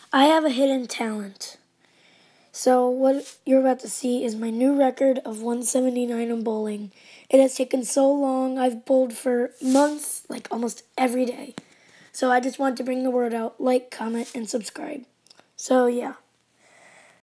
I have a hidden talent. So what you're about to see is my new record of 179 in bowling. It has taken so long. I've bowled for months, like almost every day. So I just want to bring the word out. Like, comment, and subscribe. So yeah.